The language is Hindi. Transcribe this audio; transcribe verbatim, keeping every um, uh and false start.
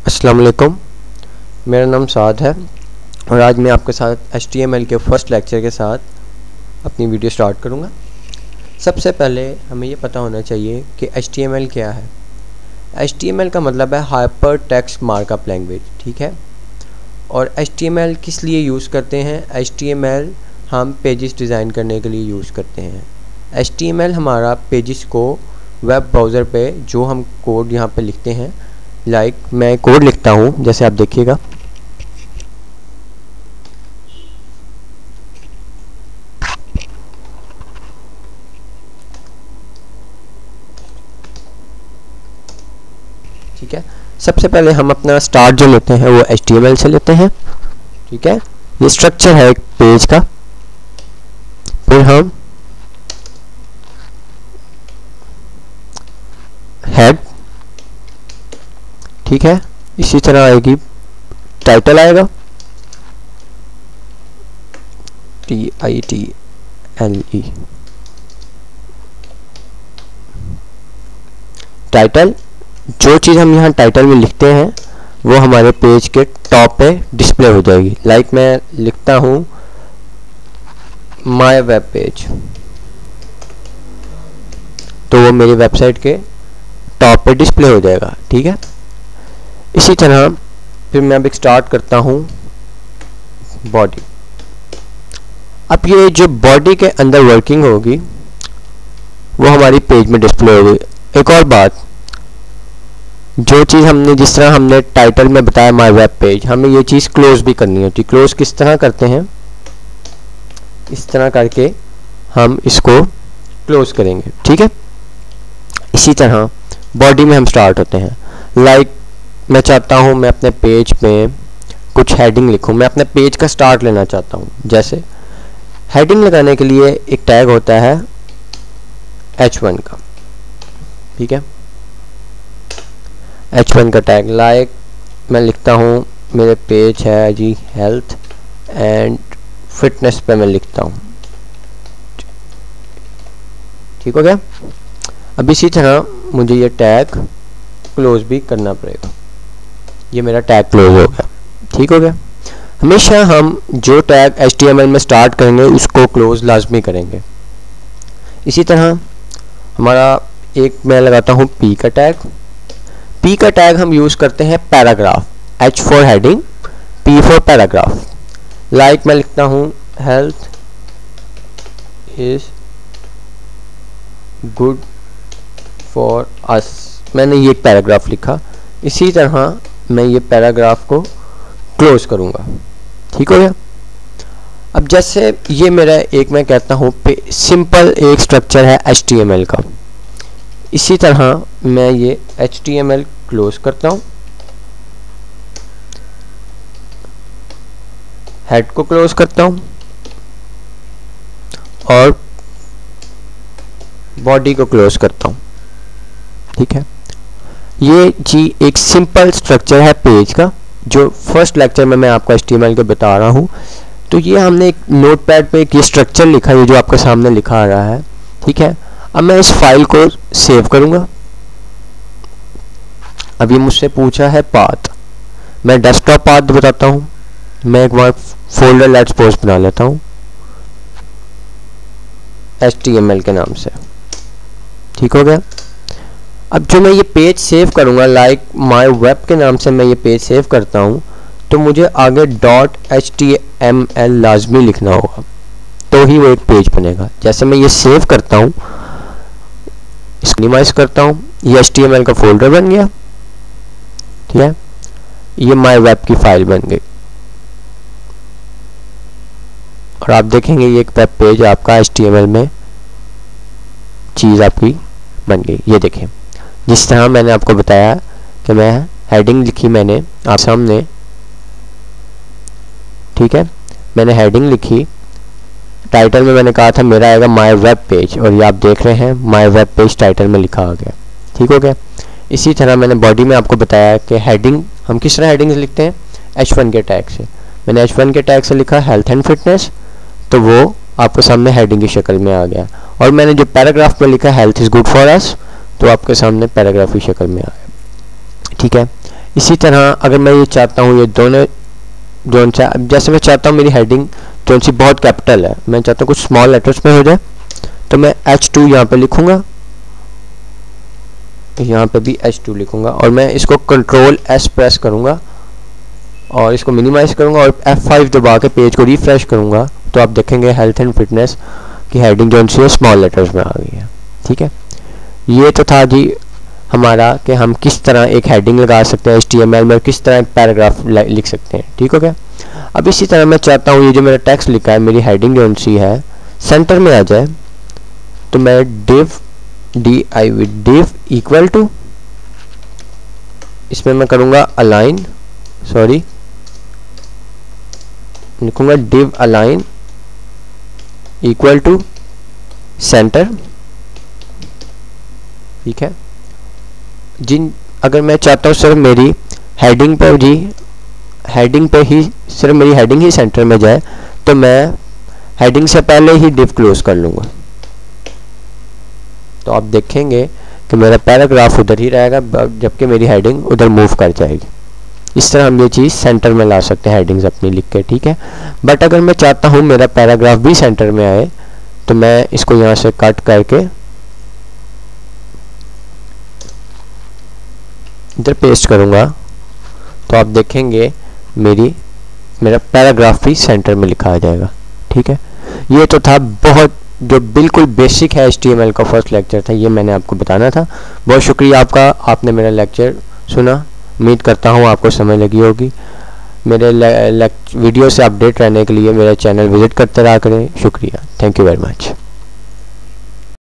अस्सलाम वालेकुम, मेरा नाम साद है और आज मैं आपके साथ एच टी एम एल के फर्स्ट लेक्चर के साथ अपनी वीडियो स्टार्ट करूँगा। सबसे पहले हमें ये पता होना चाहिए कि एच टी एम एल क्या है। एच टी एम एल का मतलब है हाइपर टेक्स्ट मार्कअप लैंग्वेज, ठीक है। और एच टी एम एल किस लिए यूज़ करते हैं? एच टी एम एल हम पेजेस डिज़ाइन करने के लिए यूज़ करते हैं। एच टी एम एल हमारा पेजेस को वेब ब्राउज़र पे जो हम कोड यहाँ पे लिखते हैं, लाइक like, मैं कोड लिखता हूँ, जैसे आप देखिएगा। ठीक है, सबसे पहले हम अपना स्टार्ट जो लेते हैं वो एच टी एम एल से लेते हैं, ठीक है। ये स्ट्रक्चर है एक पेज का। फिर हम हेड, ठीक है, इसी तरह आएगी टाइटल, आएगा T I T L E, title. जो चीज़ हम यहाँ टाइटल में लिखते हैं वो हमारे पेज के टॉप पे डिस्प्ले हो जाएगी। लाइक मैं लिखता हूँ माय वेब पेज, तो वो मेरी वेबसाइट के टॉप पे डिस्प्ले हो जाएगा, ठीक है। इसी तरह फिर मैं अब स्टार्ट करता हूँ बॉडी। अब ये जो बॉडी के अंदर वर्किंग होगी वो हमारी पेज में डिस्प्ले होगी। एक और बात, जो चीज़ हमने जिस तरह हमने टाइटल में बताया माय वेब पेज, हमें ये चीज़ क्लोज भी करनी होती है। क्लोज किस तरह करते हैं? इस तरह करके हम इसको क्लोज करेंगे, ठीक है। इसी तरह बॉडी में हम स्टार्ट होते हैं। लाइक like, मैं चाहता हूँ मैं अपने पेज पे कुछ हेडिंग लिखूँ, मैं अपने पेज का स्टार्ट लेना चाहता हूँ। जैसे हेडिंग लगाने के लिए एक टैग होता है एच वन का, ठीक है, एच वन का टैग। लाइक मैं लिखता हूँ मेरे पेज है जी हेल्थ एंड फिटनेस पे मैं लिखता हूँ, ठीक हो गया। अब इसी तरह मुझे ये टैग क्लोज भी करना पड़ेगा। ये मेरा टैग क्लोज हो गया, ठीक हो गया। हमेशा हम जो tag H T M L में स्टार्ट करेंगे उसको क्लोज लाजमी करेंगे। इसी तरह हमारा एक मैं लगाता हूँ पी का टैग। पी का टैग हम यूज़ करते हैं paragraph, H for heading, P for paragraph. Like मैं लिखता हूँ health is good for us, मैंने ये एक पैराग्राफ लिखा। इसी तरह मैं ये पैराग्राफ को क्लोज करूँगा, ठीक हो गया। अब जैसे ये मेरा एक मैं कहता हूँ सिंपल एक स्ट्रक्चर है एच टी एम एल का, इसी तरह मैं ये H T M L close करता हूँ, हेड को क्लोज करता हूँ और बॉडी को क्लोज करता हूँ, ठीक है। ये जी एक सिंपल स्ट्रक्चर है पेज का, जो फर्स्ट लेक्चर में मैं आपको एच टी एम एल के बता रहा हूँ। तो ये हमने एक नोटपैड पे एक ये स्ट्रक्चर लिखा है, जो आपके सामने लिखा आ रहा है, ठीक है। अब मैं इस फाइल को सेव करूँगा। अब ये मुझसे पूछा है पाथ, मैं डेस्कटॉप पाथ बताता हूँ। मैं एक बार फोल्डर लेट्स सपोज बना लेता हूँ एच टी एम एल के नाम से, ठीक हो गया। अब जो मैं ये पेज सेव करूँगा, लाइक माय वेब के नाम से मैं ये पेज सेव करता हूँ, तो मुझे आगे dot H T M L लाजमी लिखना होगा, तो ही वो एक पेज बनेगा। जैसे मैं ये सेव करता हूँ, इसको मिनिमाइज करता हूँ, ये एच टी एम एल का फोल्डर बन गया, ठीक है। ये माय वेब की फाइल बन गई और आप देखेंगे ये एक वेब पेज आपका एच टी एम एल में चीज़ आपकी बन गई। ये देखें, जिस तरह मैंने आपको बताया कि मैं हेडिंग लिखी मैंने आप सामने, ठीक है। मैंने हेडिंग लिखी, टाइटल में मैंने कहा था मेरा आएगा माय वेब पेज, और ये आप देख रहे हैं माय वेब पेज टाइटल में लिखा आ गया, ठीक हो गया। इसी तरह मैंने बॉडी में आपको बताया कि हेडिंग हम किस तरह हेडिंग लिखते हैं, एच वन के टैग से। मैंने एच वन के टैग से लिखा हेल्थ एंड फिटनेस, तो वो आपके सामने हेडिंग की शक्ल में आ गया। और मैंने जो पैराग्राफ में लिखा health is good for us, तो आपके सामने पैराग्राफ की शक्ल में आ गया, ठीक है। इसी तरह अगर मैं ये चाहता हूँ ये दोनों जो सा जैसे मैं चाहता हूँ मेरी हेडिंग जो सी बहुत कैपिटल है, मैं चाहता हूँ कुछ स्मॉल लेटर्स में हो जाए, तो मैं एच टू यहाँ पे लिखूँगा, यहाँ पे भी एच टू लिखूँगा और मैं इसको कंट्रोल एस प्रेस करूँगा और इसको मिनिमाइज करूँगा और एफ फाइव दबा के पेज को रिफ्रेश करूँगा, तो आप देखेंगे हेल्थ एंड फिटनेस की हेडिंग जो सी है स्मॉल लेटर्स में आ गई है। ठीक है, ये तो था जी हमारा कि हम किस तरह एक हेडिंग लगा सकते हैं एच टी एम एल में, किस तरह एक पैराग्राफ लिख सकते हैं। ठीक हो गया। अब इसी तरह मैं चाहता हूँ ये जो मेरा टेक्स्ट लिखा है, मेरी हेडिंग जो सी है सेंटर में आ जाए, तो मैं div D I V div equal to, इसमें मैं करूँगा अलाइन, सॉरी लिखूँगा div align equal to center. ठीक है, जिन अगर मैं चाहता हूँ सिर्फ मेरी हेडिंग पर जी हेडिंग पे ही सिर्फ मेरी हेडिंग ही सेंटर में जाए, तो मैं हेडिंग से पहले ही डिव क्लोज कर लूँगा, तो आप देखेंगे कि मेरा पैराग्राफ उधर ही रहेगा जबकि मेरी हेडिंग उधर मूव कर जाएगी। इस तरह हम ये चीज़ सेंटर में ला सकते हैं हेडिंग्स अपनी लिख के। ठीक है, बट अगर मैं चाहता हूँ मेरा पैराग्राफ भी सेंटर में आए, तो मैं इसको यहाँ से कट करके इधर पेस्ट करूँगा, तो आप देखेंगे मेरी मेरा पैराग्राफ भी सेंटर में लिखा आ जाएगा। ठीक है, ये तो था बहुत जो बिल्कुल बेसिक है एच टी एम एल का फर्स्ट लेक्चर था, ये मैंने आपको बताना था। बहुत शुक्रिया आपका, आपने मेरा लेक्चर सुना। उम्मीद करता हूँ आपको समझ लगी होगी। मेरे वीडियो से अपडेट रहने के लिए मेरा चैनल विजिट करते रहा करें। शुक्रिया, थैंक यू वेरी मच।